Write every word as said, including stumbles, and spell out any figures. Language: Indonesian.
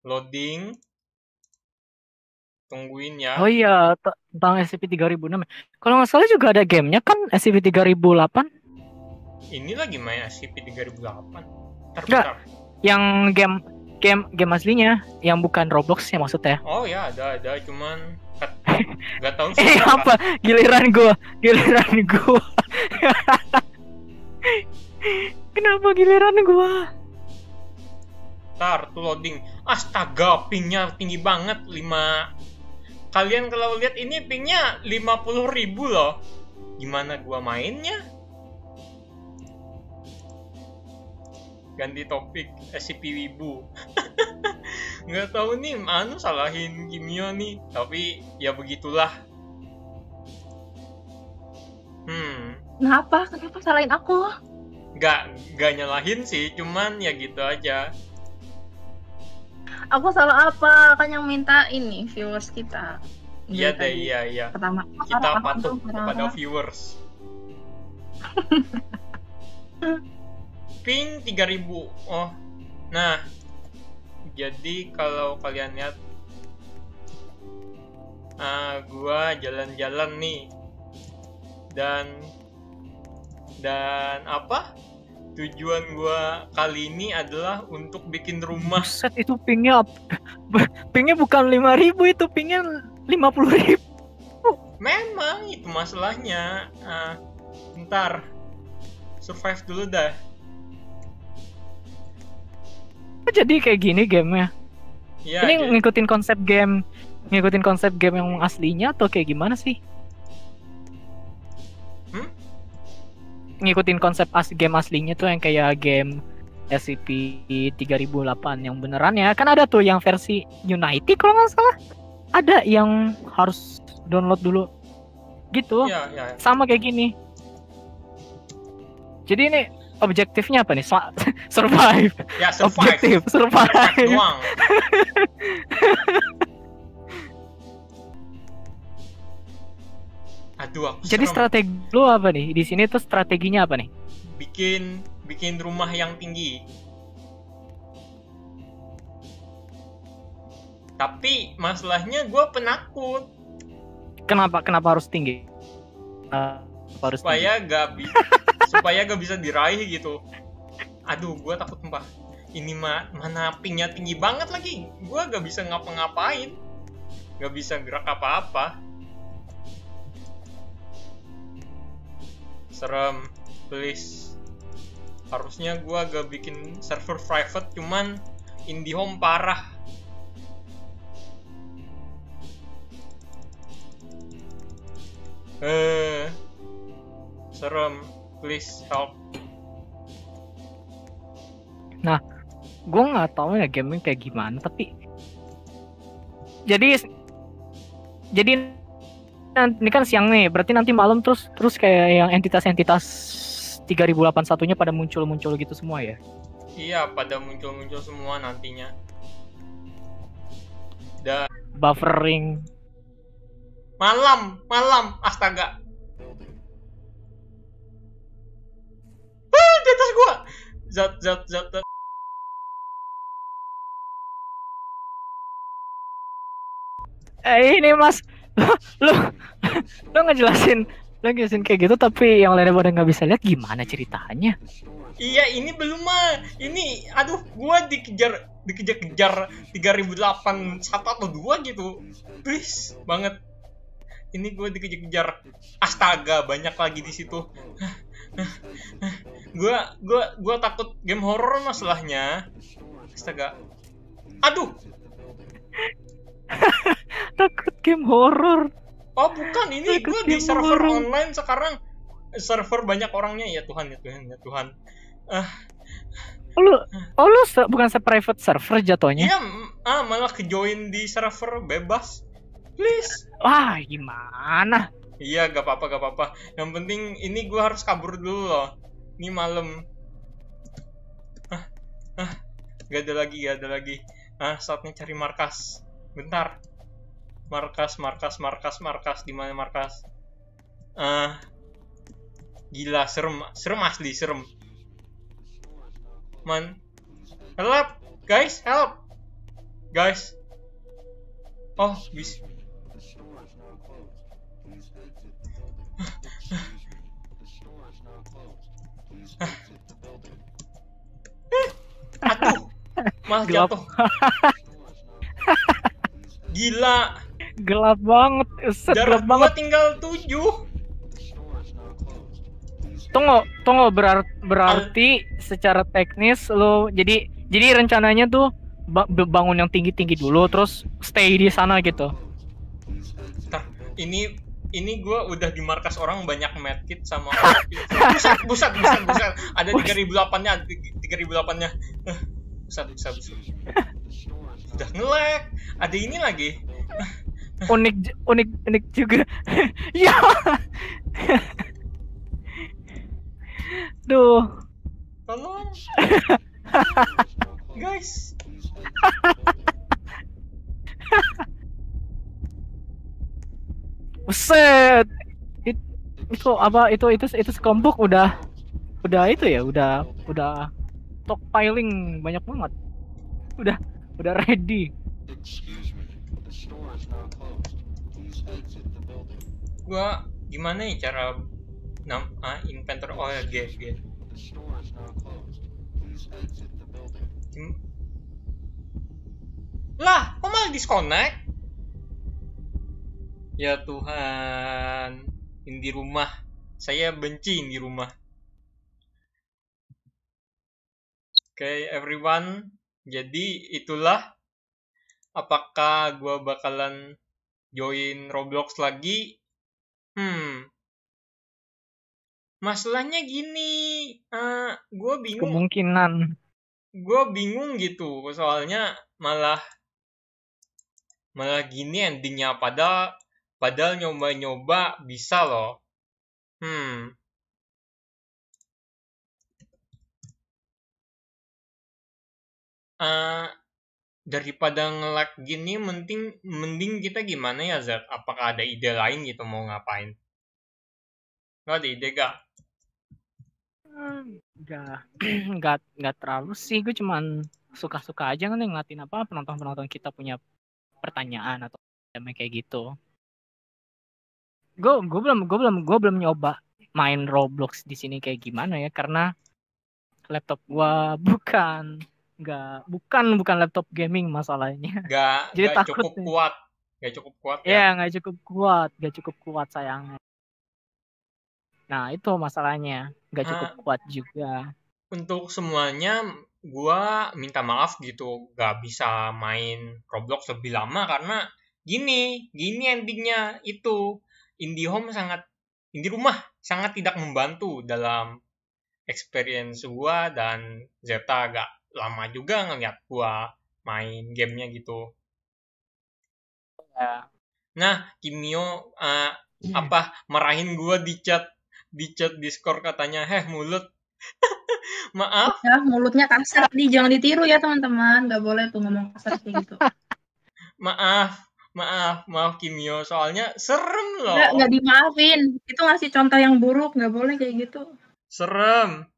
Loading. Tungguin ya. Oh iya, tentang S C P tiga ribu enam. Kalau nggak salah juga ada gamenya kan S C P tiga ribu delapan. Ini lagi main S C P tiga ribu delapan. Enggak, yang game game game aslinya, yang bukan Roblox ya maksudnya. Oh ya, ada ada, cuman nggak tahu sih. Eh apa? Giliran gua, giliran gua. Kenapa giliran gua? Ntar tuh loading. Astaga, pingnya tinggi banget. lima Kalian kalau lihat ini pingnya lima puluh ribu loh. Gimana gua mainnya? Ganti topik, S C P Wibu. Nggak tahu nih, anu salahin Kimio nih. Tapi ya begitulah. Hmm. Kenapa? Kenapa salahin aku? Nggak, nggak nyalahin sih. Cuman ya gitu aja. Aku salah apa? Kan yang minta ini viewers kita. Iya deh, iya iya. Pertama, kita patuh kepada viewers. Ping tiga ribu. Oh. Nah. Jadi kalau kalian lihat, ah, gua jalan-jalan nih. Dan dan apa? Tujuan gua kali ini adalah untuk bikin rumah. Set itu pingnya pingnya bukan lima ribu, itu pingnya lima puluh ribu. Memang itu masalahnya. Nah, ntar survive dulu dah. Jadi kayak gini gamenya. Ya, ini jadi... ngikutin konsep game, ngikutin konsep game yang aslinya atau kayak gimana sih? Hmm? Ngikutin konsep as game aslinya tuh yang kayak game S C P tiga ribu delapan yang beneran ya. Kan ada tuh yang versi Unity kalau nggak salah. Ada yang harus download dulu. Gitu. Ya, ya. Sama kayak gini. Jadi ini objektifnya apa nih? Survive. Ya, survive. Objektif, survive. Survive doang. Aduh, aku Jadi serem. strategi lu apa nih? Di sini tuh strateginya apa nih? Bikin bikin rumah yang tinggi. Tapi masalahnya gue penakut. Kenapa kenapa harus tinggi? Uh, harus supaya tinggi. gak bi- supaya gak bisa diraih gitu. Aduh, gue takut mbah. Ini mah mana pingnya tinggi banget lagi. Gue gak bisa ngapa-ngapain. Gak bisa gerak apa-apa. Serem, please. Harusnya gue agak bikin server private, cuman IndieHome parah. Eh, serem, please help. Nah, gue nggak tahu ya gaming kayak gimana, tapi jadi jadi ini kan siang nih, berarti nanti malam terus terus kayak yang entitas-entitas tiga ribu delapan puluh satu-nya pada muncul-muncul gitu semua ya? Iya, pada muncul-muncul semua nantinya. Dan buffering. Malam, malam, astaga. Ah, di atas gua. Zat, zat, zat, zat. Eh ini mas, lu lu ngejelasin, lu ngejelasin kayak gitu tapi yang lainnya pada nggak bisa lihat, gimana ceritanya? Iya, ini belum mah. Ini, aduh, gua dikejar, dikejar-kejar tiga ribu delapan satu atau dua gitu. Please banget. Ini gue dikejar-kejar. Astaga, banyak lagi di situ. Gue, gue, gue takut game horror masalahnya. Astaga. Aduh. Takut game horror. Oh bukan, ini gue di server horror online sekarang. Server banyak orangnya, ya Tuhan, ya Tuhan, ya Tuhan. Ah. Oh, lu, oh lu bukan se-private server jatuhnya? Iya, ah malah kejoin di server bebas. Please. Wah, gimana? Iya, gak apa-apa, gak apa-apa. Yang penting ini gue harus kabur dulu loh. Ini malam. Ah, ah, gak ada lagi, gak ada lagi. Ah, saatnya cari markas. Bentar. Markas, markas, markas, markas. Di mana markas? Ah, gila, serem, serem asli, serem. Man, help, guys, help. guys. Oh, bis. Aduh, malah Gelap. jatuh. Gila. Gelap banget, set Jarak gelap gua banget. tinggal tujuh. Tunggu, tunggu berar berarti secara teknis lo jadi jadi rencananya tuh ba bangun yang tinggi-tinggi dulu terus stay di sana gitu. Ntar, ini ini gue udah di markas orang banyak medkit sama busat busat busat busat ada tiga ribu delapan-nya ada tiga ribu delapan-nya busat busat busat udah nge-lag ada ini lagi Unik unik unik juga. Ya. Duh. tolong guys. Buset. It, itu apa itu itu itu sekelompok udah udah itu ya udah udah stockpiling banyak banget. Udah udah ready. Gua gimana ya cara nam ah, inventor oh ya G G Gim- lah kok malah disconnect ya Tuhan ini di rumah saya benci ini di rumah. Oke okay, everyone, jadi itulah apakah gua bakalan join Roblox lagi. Hmm, masalahnya gini, uh, gue bingung, Kemungkinan. gue bingung gitu, soalnya malah malah gini endingnya, padahal padahal nyoba-nyoba bisa loh. Hmm, uh, daripada nge-lag gini, mending mending kita gimana ya Zat? Apakah ada ide lain gitu mau ngapain? Lo ada ide gak? Enggak, enggak, enggak terlalu sih. Gue cuman suka-suka aja kan ngeliatin apa penonton-penonton kita punya pertanyaan atau kayak gitu. Gue gue belum gue belum gue belum nyoba main Roblox di sini kayak gimana ya karena laptop gue bukan enggak bukan bukan laptop gaming masalahnya. Gak, Jadi gak takut cukup nih. kuat, gak cukup kuat ya? Iya, nggak cukup kuat, nggak cukup kuat sayangnya. Nah itu masalahnya, nggak cukup Ah, kuat juga. untuk semuanya gua minta maaf gitu gak bisa main Roblox lebih lama karena gini gini endingnya itu IndiHome sangat Indi rumah sangat tidak membantu dalam experience gua dan Zeta agak lama juga ngeliat gua main gamenya gitu. Ya. Nah Kimio uh, apa marahin gua di chat di chat Discord katanya heh mulut. Maaf. Ya, mulutnya kasar nih, jangan ditiru ya teman-teman. Nggak boleh tuh ngomong kasar kayak gitu. Maaf, maaf, maaf Kimio. Soalnya serem loh. Nggak, nggak dimaafin. Itu ngasih contoh yang buruk, nggak boleh kayak gitu. Serem.